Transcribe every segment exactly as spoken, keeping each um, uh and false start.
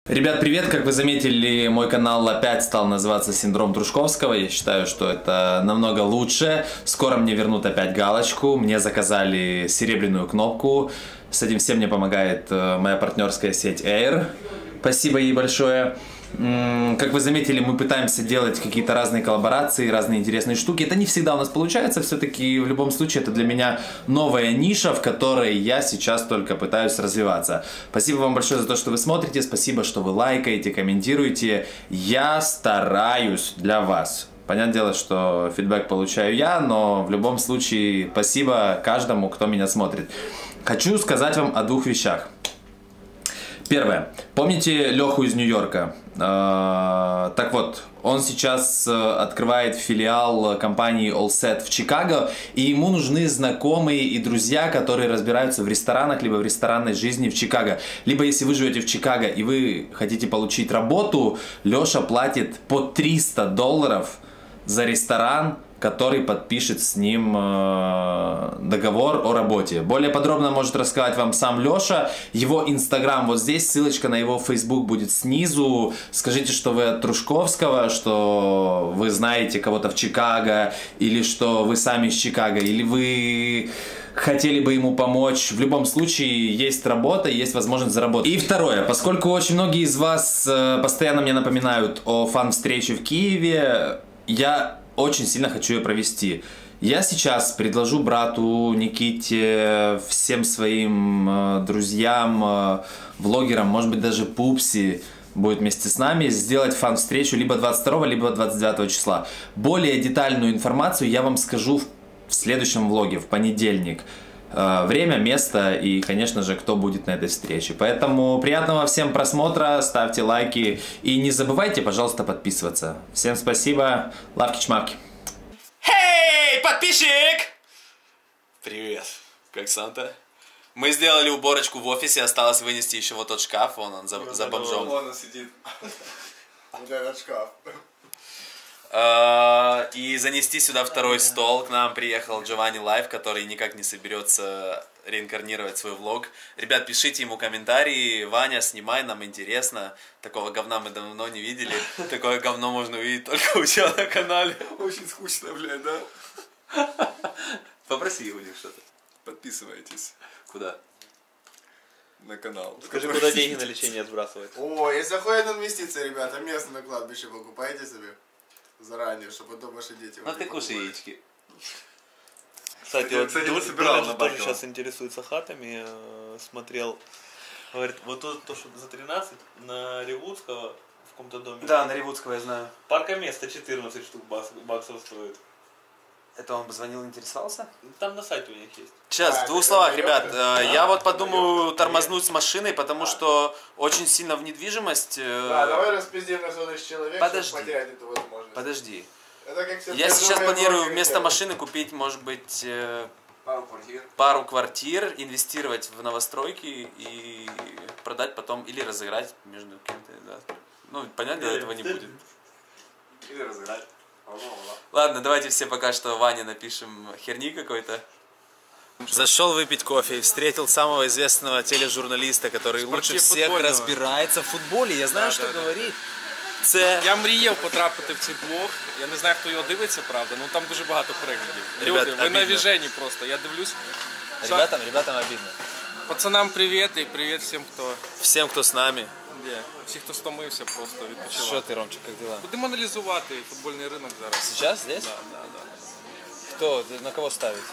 Ребят, привет! Как вы заметили, мой канал опять стал называться «Синдром Трушковского». Я считаю, что это намного лучше. Скоро мне вернут опять галочку. Мне заказали серебряную кнопку. С этим всем мне помогает моя партнерская сеть Air. Спасибо ей большое. Как вы заметили, мы пытаемся делать какие-то разные коллаборации, разные интересные штуки. Это не всегда у нас получается, все-таки в любом случае это для меня новая ниша, в которой я сейчас только пытаюсь развиваться. Спасибо вам большое за то, что вы смотрите, спасибо, что вы лайкаете, комментируете. Я стараюсь для вас. Понятное дело, что фидбэк получаю я, но в любом случае спасибо каждому, кто меня смотрит. Хочу сказать вам о двух вещах. Первое. Помните Леху из Нью-Йорка? Э, так вот, он сейчас открывает филиал компании Allset в Чикаго, и ему нужны знакомые и друзья, которые разбираются в ресторанах, либо в ресторанной жизни в Чикаго. Либо если вы живете в Чикаго и вы хотите получить работу, Леша платит по триста долларов за ресторан, который подпишет с ним э, договор о работе. Более подробно может рассказать вам сам Леша. Его инстаграм вот здесь, ссылочка на его фейсбук будет снизу. Скажите, что вы от Трушковского, что вы знаете кого-то в Чикаго, или что вы сами из Чикаго, или вы хотели бы ему помочь. В любом случае есть работа, есть возможность заработать. И второе, поскольку очень многие из вас э, постоянно мне напоминают о фан-встрече в Киеве, я очень сильно хочу ее провести. Я сейчас предложу брату, Никите, всем своим э, друзьям, э, влогерам, может быть даже Пупси будет вместе с нами, сделать фан-встречу либо двадцать второго, либо двадцать девятого числа. Более детальную информацию я вам скажу в, в следующем влоге, в понедельник. Э, время, место и, конечно же, кто будет на этой встрече. Поэтому приятного всем просмотра, ставьте лайки и не забывайте, пожалуйста, подписываться. Всем спасибо, лавки-чмавки. Эй, подписчик! Привет, как Санта? Мы сделали уборочку в офисе, осталось вынести еще вот тот шкаф, вон он за, за бомжом. Вон он сидит. Вот этот шкаф. И занести сюда второй стол. К нам приехал Giovanni Live, который никак не соберется реинкарнировать свой влог. Ребят, пишите ему комментарии. Ваня, снимай, нам интересно. Такого говна мы давно не видели. Такое говно можно увидеть только у тебя на канале. Очень скучно, блядь, да? Попроси у них что-то. Подписывайтесь. Куда? На канал. Скажи, куда деньги на лечение сбрасывать? О, если заходят инвестиции, ребята, место на кладбище покупайте себе заранее, чтобы потом ваши дети... Ну ты кушай яички. Кстати, вот Дуля тоже сейчас интересуется хатами, смотрел, говорит, вот то, то что за тринадцать на Ревудского в каком-то доме. Да, на Ревудского я знаю. Паркоместо четырнадцать штук баксов стоит. Это он позвонил, интересовался? Там на сайте у них есть. Сейчас, а, в двух словах, ребят, да, я вот подумаю тормознуть с машиной, потому что очень сильно в недвижимость... Да, давай распиздим на сто тысяч человек, Подожди. чтобы потерять эту возможность. Подожди. Это как Я сейчас планирую вместо машины купить, может быть, пару квартир. пару квартир, инвестировать в новостройки и продать потом или разыграть между кем-то. Да. Ну, понятно, этого не будет. Или разыграть. Ладно, давайте все пока что Ване напишем херни какой-то. Зашел выпить кофе и встретил самого известного тележурналиста, который лучше всех разбирається в футболі. Я знаю, що говорить. Це... Я мріяв потрапити в цей блог. Я не знаю, хто його дивиться, правда, але там дуже багато переглядів. Ребят, Люди, ви обідно. навіжені просто. Я дивлюсь. Ребятам, ребятам обидно. Пацанам привіт і привіт всім, хто... Всем, кто с нами. Де? Всі, хто стомився, просто відпочивав. Что ты, Ромчик, как дела? Будемо аналізувати футбольний ринок зараз. Сейчас здесь? Да, да, да. Кто? На кого ставить?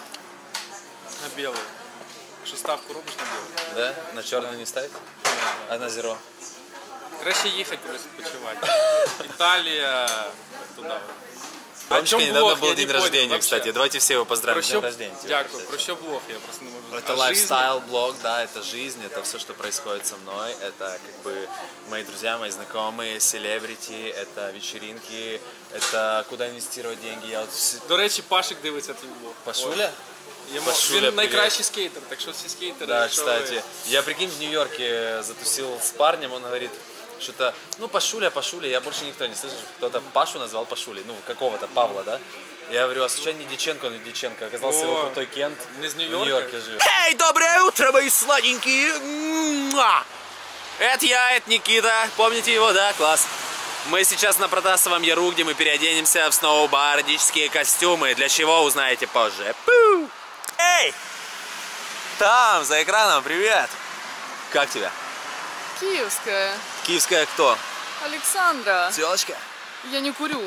На білий. Що ставку робиш на білий? Да? На черный не ставить? А на зеро? Краще їхати відпочивати. Італія, туди. Ромчика недавно блог? был Я день не рождения, понял, кстати. вообще. Давайте все его поздравим Про с днем що... рождения. Дякую. Про що блог? Я просто не можу... Это А лайфстайл блог, да, это жизнь, это все, что происходит со мной, это как бы мои друзья, мои знакомые, селебрити, это вечеринки, это куда инвестировать деньги. Я вот... До речі, Пашик дивиться твій блог. Пашуля? Йому... Пашуля, Він найкращий скейтер, так що всі скейтери... Да, що кстати, ви... я, прикинь, в Нью-Йорке затусил с парнем, он говорит, что-то, ну, Пашуля, Пашуля, я больше никто не слышал, кто-то Пашу назвал Пашулей, ну, какого-то Павла, да? Я говорю, а случайно не Диченко, он не Диченко, оказался О, его крутой Кент, не из в Нью-Йорка? Нью-Йорке живет. Эй, доброе утро, мои сладенькие! Это я, это Никита. Помните его, да? Класс. Мы сейчас на Протасовом Яру, где мы переоденемся в сноубордические костюмы. Для чего, узнаете позже. Пу! Эй! Там, за экраном, привет! Как тебя? Киевская. Киевская кто? Александра. Телочка? Я не курю.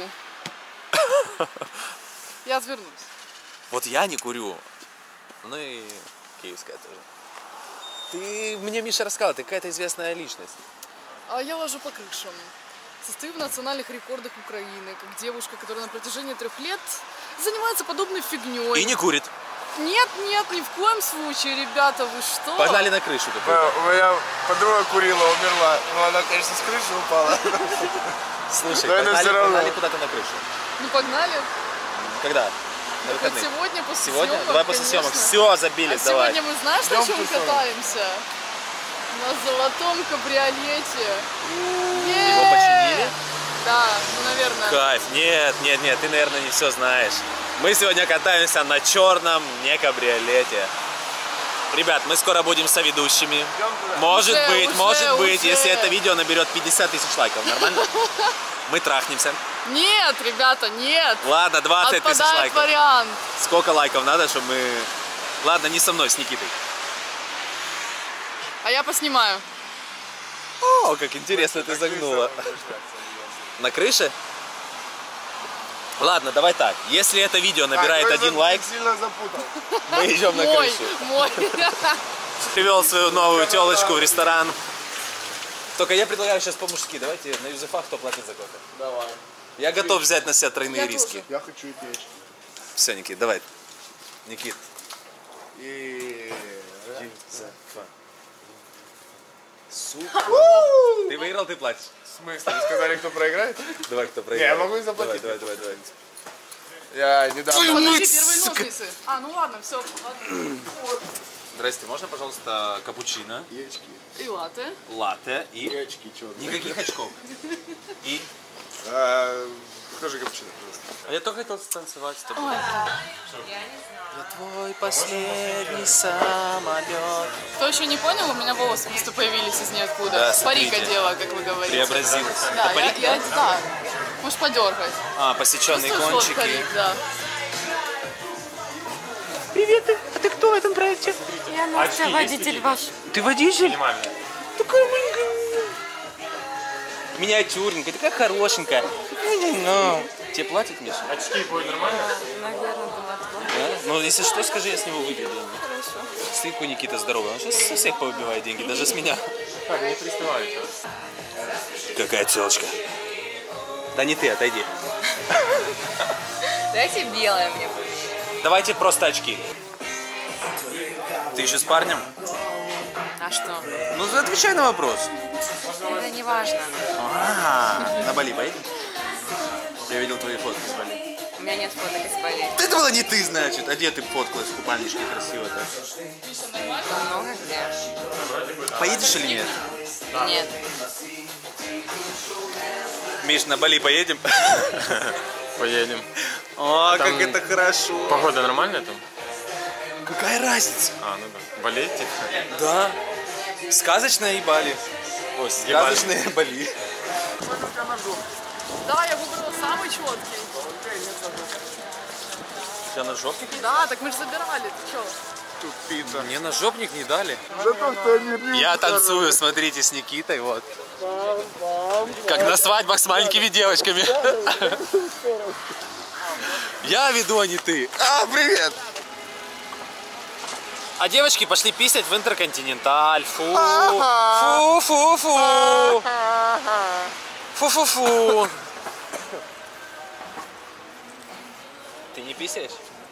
Я отвернусь. Вот я не курю. Ну и киевская тоже. Ты мне, Миша, рассказал, ты какая-то известная личность. А я ложу по крышам. Состою в национальных рекордах Украины, как девушка, которая на протяжении трех лет занимается подобной фигней. И не курит. Нет, нет, ни в коем случае, ребята, вы что? Погнали на крышу. У меня подруга курила, умерла. Ну, она, конечно, с крыши упала. Слушай, Но погнали, все равно. погнали куда-то на крышу. Ну, погнали. Когда? На Хоть выходных? сегодня, после Сегодня? съемок, Давай после конечно. съемок. Все, забили, А давай. сегодня мы знаешь, на чем катаемся? На золотом кабриолете. Его починили? Да, ну, наверное. Кайф. Нет, нет, нет, ты, наверное, не все знаешь. Мы сегодня катаемся на черном не кабриолете. Ребят, мы скоро будем соведущими. Может Уже, быть, уже, может быть, уже. если это видео наберет пятьдесят тысяч лайков. Нормально? Мы трахнемся. Нет, ребята, нет. Ладно, двадцать тысяч Отпадает лайков. вариант. Сколько лайков надо, чтобы мы... Ладно, не со мной, с Никитой. А я поснимаю. О, как интересно ты загнула. На крыше? Ладно, давай так. Если это видео набирает Так, один я лайк, сильно запутал. мы идем на Мой, крышу. мой. Привел свою новую телочку в ресторан. Только я предлагаю сейчас по-мужски. Давайте на юзефах, кто платит за кофе. Давай. Я готов взять на себя тройные Я риски. тоже. Я хочу и печь. Все, Никит, давай. Никит. И... Сука. Ты выиграл, ты платишь. В смысле? Вы сказали, кто проиграет? Давай, кто Не, проиграет. я могу и заплатить. Давай, давай, давай. Я недавно... Подожди, первые ножницы. А, ну ладно, все, ладно. Здрасте, можно, пожалуйста, капучино, И очки. И латте. латте И и... очки, чё? Никаких очков. И... А, тоже капучино, пожалуйста. А я только хотел станцевать с тобой. Я твой последний самолет. Кто еще не понял, у меня волосы просто появились из ниоткуда. Да, Парик смотрите. одела, как вы говорите. Преобразилась. Да, Это я, парик, я, да? да. Можешь подергать. А, посеченные Чувствуешь вот кончики. парик, да. Привет, а ты кто в этом проекте? Я Настя, водитель ваш. Ты водитель? Такая маленькая. Миниатюрненькая, такая хорошенькая. Ну, тебе платят, Миша? Очки будет нормально? Наверное, была Да? Ну, если что, скажи, я с него выведу. Хорошо. Смотри, какой Никита здоровый. Он сейчас со всех поубивает деньги, даже с меня. Так, не приставай. Какая телочка. Да не ты, отойди. Дайте белое мне. Давайте просто очки. Ты еще с парнем? А что? Ну, отвечай на вопрос. Это не важно. А, на Бали поедем? Я видел твои фотки с Бали. У меня нет фоток из Бали. Это была не ты, значит. А где ты фоткалась в купальничке красиво-то? Много где. Поедешь или нет? Нет. Миш, на Бали поедем? Поедем. О, там как это хорошо. Погода нормальная там? Какая разница? А, ну да. Болеете? Да. Сказочная и Бали. Ой, сказочная Бали. Да, я выбрала самый четкий. У тебя ножовник? Да, так мы же забирали, ты что? Тупица. Мне ножовник не дали. Зато кто не пьют. Я танцую, смотрите, с Никитой, вот. Как на свадьбах с маленькими девочками. Я веду, а не ты. А, привет! А девочки пошли писать в Интерконтиненталь. Фу. Ага. Фу, фу, фу. Фу, фу, фу. Ты не писаешь?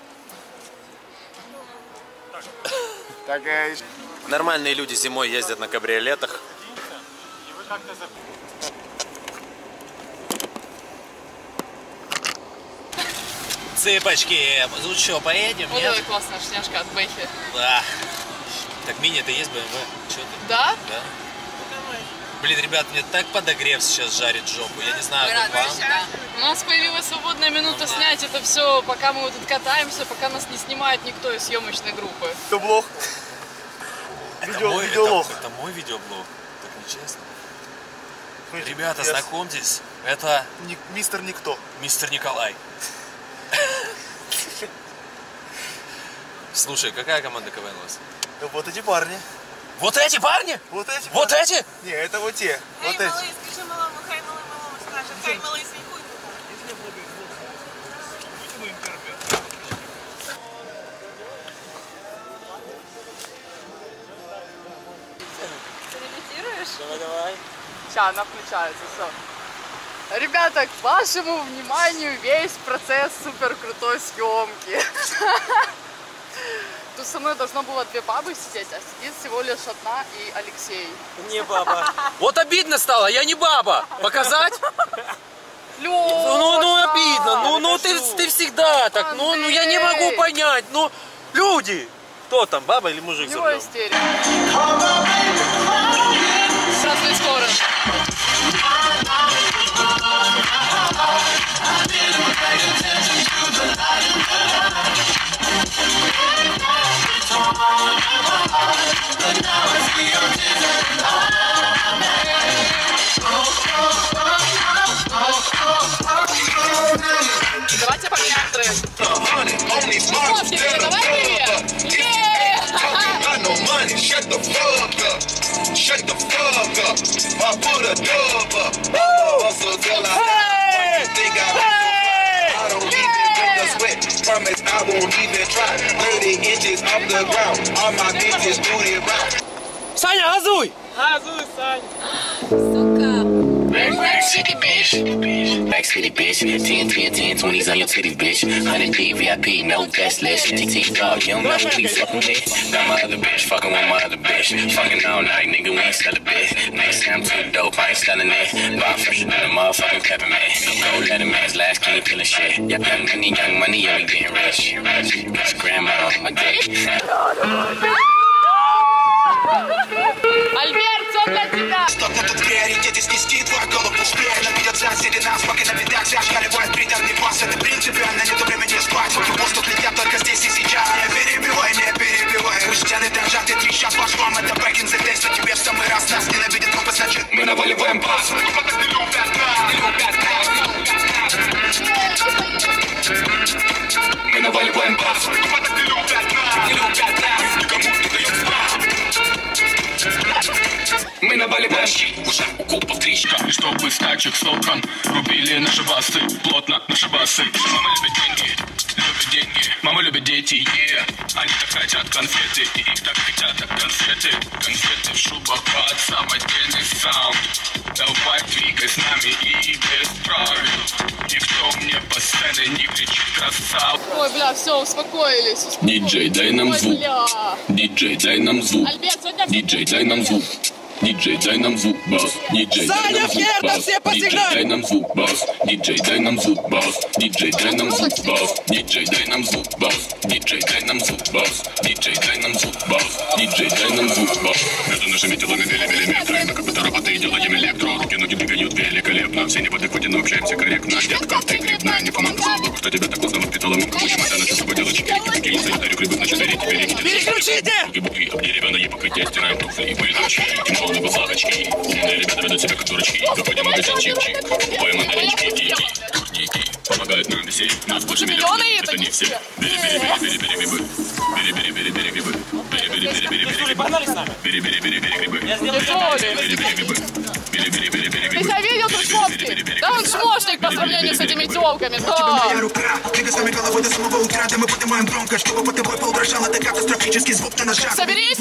Так, э, Нормальные люди зимой ездят на кабриолетах. Цыпочки, ну что, поедем, Вот нет? это классная шняшка от Бэхи. Да. Так, мини-то есть бэ эм вэ? Что ты? Да? Да. Блин, ребят, мне так подогрев сейчас жарит жопу. Я не знаю, как вам. У нас появилась свободная минута снять это все, пока мы вот тут катаемся, пока нас не снимает никто из съемочной группы. это блог. Это Видео- мой, видеолог. это, это мой видеоблог. Так Честно. Ребята, знакомьтесь, это Ник, мистер Никто. мистер Николай. Слушай, какая команда КВН у вас? Вот эти парни. Вот эти парни? Вот эти Вот парни. эти? Не, это вот те. Хай, Вот эти. малий, скажи малому, хай малий малому скаже, хай малий свій хуй. Давай, давай. Сейчас она включается, все. Ребята, к вашему вниманию весь процесс супер крутой съемки. Тут со мной должно было две бабы сидеть, а сидит всего лишь одна и Алексей. Не баба. Вот обидно стало, я не баба. Показать? Лёша! Ну, ну обидно, ну, ну ты, ты всегда так, ну, ну я не могу понять, ну, люди. Кто там, баба или мужик У за него рулем? истерика. Разные скорости. Давайте поменяем трек. Хлопки, передавай привет! Got no money, shut the fuck up. Shut the fuck up. I put a dub up. Hustle till I think I I don't even break a sweat. Promise I won't even try. thirty inches off the ground. All my bitches do it right. Саня, газуй! Газуй, Сань. Rack City, bitch. Rack City, bitch. ten, ten, ten, twenties on your titties, bitch. one hundred D V I P, no guest list. T T dog, you don't know who you fucking with. Got my other bitch, fucking with my other bitch. Fucking all night, nigga, we ain't sell a bit. Next time too dope, I ain't selling it. Buy fresher than a motherfucking peppermint. Go let him man's last king killing shit. Young money, young money, yeah, we getting rich. Got your grandma on my dick. Альберт, все для тебя! Стопнут в приоритете снести твой голову пустые. Наведет за середина, спокой на видах. Зашкаливает приторный пас. Это принципиально, нету времени спать. Воздух летят только здесь и сейчас. Не перебивай, не перебивай. Пусть стены дрожат и трещат. Ваш вам это back in the day, что тебе в самый раз. Нас ненавидит группа, значит мы наваливаем бас. Мы наваливаем бас. Мы наваливаем щит, уже укол по трещка. И чтобы стачек с окон рубили наши басы, плотно наши басы. Мама любит деньги, любит деньги. Мама любит дети, yeah. Они так хотят конфеты, и их так хотят конфеты. Конфеты в шубах под самодельный саунд. Давай двигай с нами и без правил. Никто мне по сцене не кричит красав. Ой, бля, все, успокоились. успокоились. Диджей, дай нам Ой, звук. бля. Диджей, дай нам звук. Альберт, сегодня все Диджей, дай нам звук. Диджей, дай нам звук, бас. Диджей, дай нам звук, бас. Диджей, дай нам звук, бас. Диджей, дай нам звук, бас. Диджей, дай нам звук, бас. Диджей, дай нам звук, бас. Диджей, дай нам звук, бас. Диджей, дай нам звук, бас. Диджей, дай нам звук, бас. Между нашими телами вели миллиметры. Мы как будто роботы и делаем электро. Руки, ноги двигают великолепно. Все не в адеквате, но общаемся корректно. Детка, ты грибная, не команда, слава богу, что тебя так поздно воспитала мамка. Почему ты начал поделать чекерики, такие санитарию грибы, значит, берите, берите. Переключите! Буки-буки, обдеревянные покрытия, стираем туфли и пыльночки. Кинжалы, базарочки. Умные ребята ведут себя как дурачки. Заходим в магазин чик-чик. Покупаем мандаринчики, дики, турники. Помогают нам висеть. Нас больше миллиона, это не все. Бери-бери-бери-бери-бери грибы. Бери-бери-бери-бери грибы. Бери-бери-бери-бери грибы. Бери-бери-бери-бери грибы. Бери-бери-бери-бери грибы. Бери-бери-бери-бери Ты грибы. себя видел, Трушковский? Да он шмошник по сравнению с этими тёлками, да! рука, двигай головой до самого утра, да мы поднимаем громко, чтобы под тобой пол дрожал, это катастрофический звук на ножах. Соберись!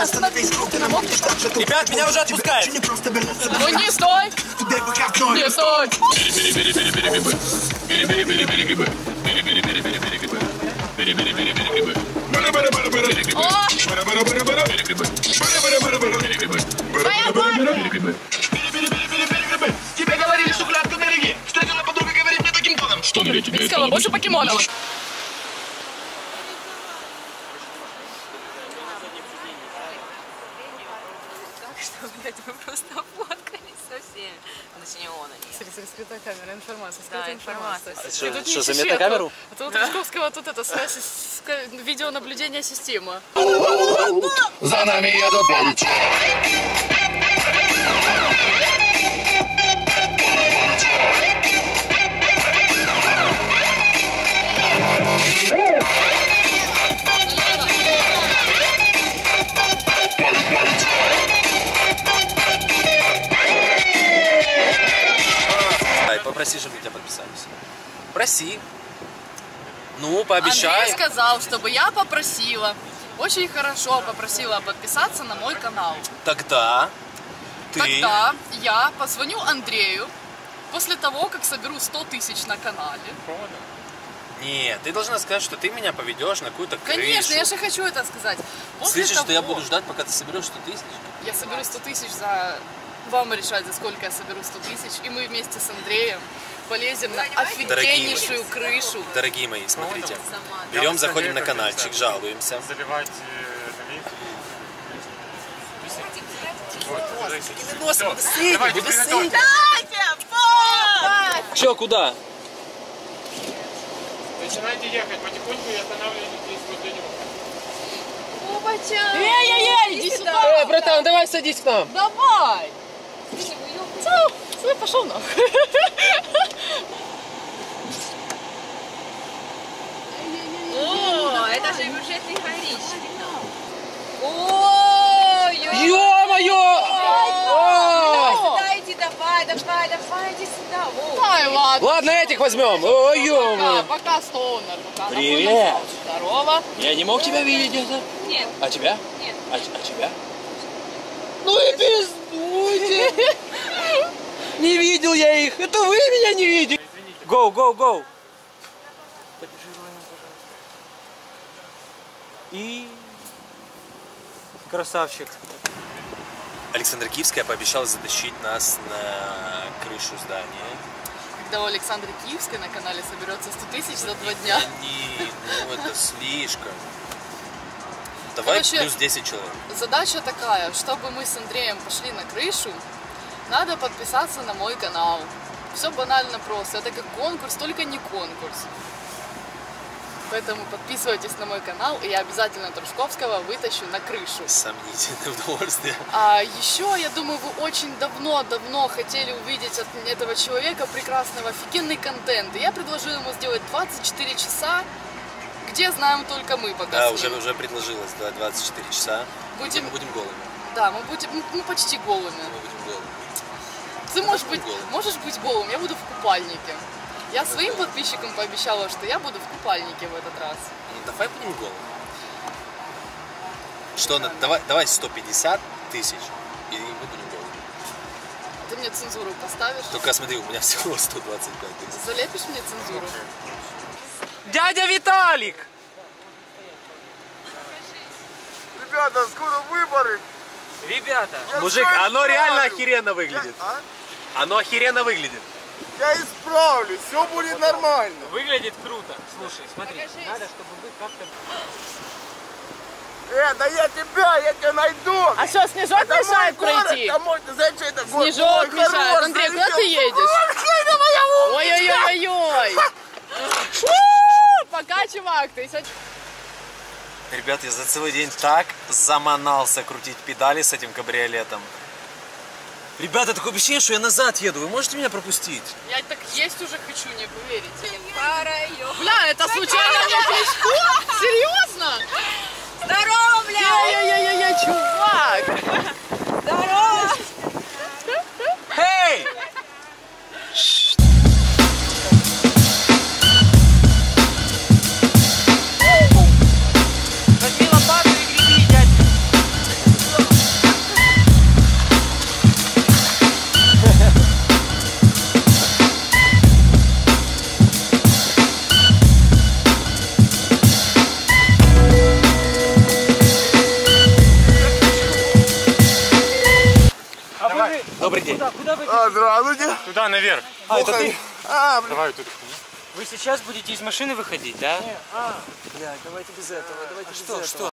Ребят, меня уже отпускают. Ну не стой! Не стой! Бери-бери-бери-бери грибы. Бери-бери-бери-бери грибы. Бери-бери-бери-бери грибы. Бери-бери-бери-бери грибы. Бери-бери-бери-бери грибы. О! Бери-бери-бери-бери грибы. Бери-бери-бери-бери грибы. Твоя мать! Грибы. Тебе говорили, что клятка береги. Встретила подруга, говорит мне таким тоном. Что на тебе? Сказала, больше покемонов. Что, блядь, мы просто фоткались со всеми. Ну, точнее, он, а не я. Смотри, скрытая камера, информация, Да, скрытая информация. информация. И тут Что, не за ищи, метакамеру? а то- а то у Трушковского тут это связь с ка- видеонаблюдения системы. За нами едут полицейские. попроси, чтобы на тебя подписались. Проси. Ну, пообещай. Андрей сказал, чтобы я попросила, очень хорошо попросила подписаться на мой канал. Тогда ты... Тогда я позвоню Андрею после того, как соберу сто тысяч на канале. Нет, ты должна сказать, что ты меня поведешь на какую-то крышу. Конечно, я же хочу это сказать. После Слышишь, того, что я буду ждать, пока ты соберешь сто тысяч? Я соберу сто тысяч за... Вам решать, за сколько я соберу сто тысяч. И мы вместе с Андреем полезем на офигеннейшую крышу. Дорогие мои, смотрите. Берем, заходим на каналчик, жалуемся. Заливать Че, куда? Начинайте ехать потихоньку и останавливайтесь здесь возле него. Опача! Эй-эй-эй, иди сюда! Эй, братан, давай садись к нам. Давай! Все, пошел нахуй. О, это же бюджетный горищ. Ой, ё-моё! Сюда иди, давай, давай, давай, иди сюда. Ай, ладно. Ладно, этих возьмем. Ой, ё-моё. Пока, пока, Стоунер. Пока. Привет. Здорово. Я не мог тебя видеть где-то? Нет. А тебя? Нет. А, а тебя? Ну и пиздуйте. Не видел я их. Это вы меня не видели. Go, go, go. И... Красавчик. Александра Киевская пообещала затащить нас на крышу здания. Когда у Александры Киевской на канале соберется сто тысяч за два дня. Не, ну это слишком. Давай Короче, плюс десять человек. Задача такая, чтобы мы с Андреем пошли на крышу, надо подписаться на мой канал. Все банально просто. Это как конкурс, только не конкурс. Поэтому подписывайтесь на мой канал, и я обязательно Трушковского вытащу на крышу. Сомнительное удовольствие. А еще, я думаю, вы очень давно-давно хотели увидеть от этого человека прекрасного, офигенный контент. И я предложила ему сделать двадцать четыре часа, где знаем только мы пока. Да, уже, уже предложилось, да, двадцать четыре часа. Будем... Мы будем голыми. Да, мы будем, мы, мы почти голыми. Мы будем голыми. Ты можешь быть, можешь быть голым, я буду в купальнике. Я своим подписчикам пообещала, что я буду в купальнике в этот раз. Ну давай будем голыми. Что, на, давай, давай сто пятьдесят тысяч, и мы будем голыми. Ты мне цензуру поставишь? Только смотри, у меня всего сто двадцать пять тысяч. Залепишь мне цензуру? Дядя Виталик! Ребята, скоро выборы. Ребята, Я мужик, все оно реально исправлю. охеренно выглядит. Я, а? Оно охеренно выглядит. Я исправлюсь, все будет нормально. Выглядит круто. Слушай, смотри, надо, чтобы вы как-то... Э, да я тебя, я тебя найду. А что, Снежок Это мешает мой город, пройти? это мой, зачем это город? Снежок Ой, мешает. хорош, Андрей, куда залетел. ты едешь? Ой, Ой-ой-ой-ой-ой. Пока, чувак, ты сегодня... Ребят, я за целый день так заманался крутить педали с этим кабриолетом. Ребята, такое ощущение, что я назад еду. Вы можете меня пропустить? Я так есть уже хочу, не поверите. Пара, Бля, это случайно мне Кличко? Серьезно? здорово, бля! Ой-ой-ой-ой, чувак! Здорово! Эй! Возьми лопату и греби, дядька. Добрый день. Куда, куда вы? А, здравствуйте. Туда, наверх. А, это ты? А, блин. Давай тут. Вы сейчас будете из машины выходить, да? А, блядь, давайте без этого, давайте без этого. Что, что?